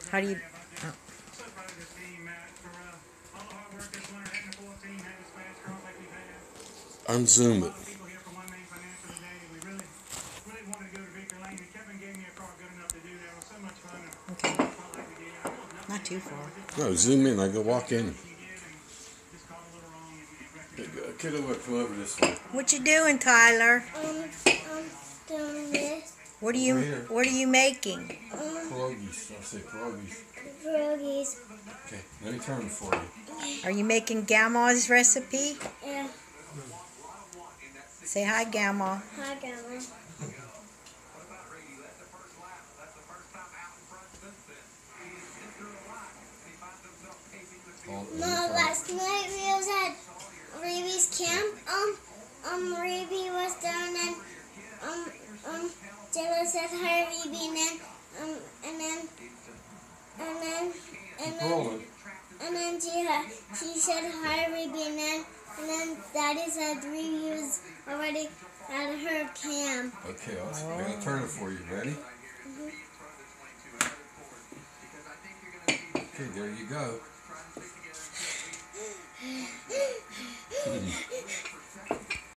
How do you... Oh. Unzoom it. Okay. Not too far. No, zoom in. I go walk in. Kiddo, come over this way. What you doing, Tyler? Doing this. What are you making? Perogies. I'll say perogies. Perogies. Okay, let me turn it for you. Are you making Grandma's recipe? Yeah. Say hi, Grandma. Hi, Grandma. No, last night we was at Raby's camp. Raby was down and Jella said hi, Raby, and then she said hi, Raby, and then Daddy said Raby was already at her camp. Okay, I'm gonna turn it for you. Ready? Okay, there you go.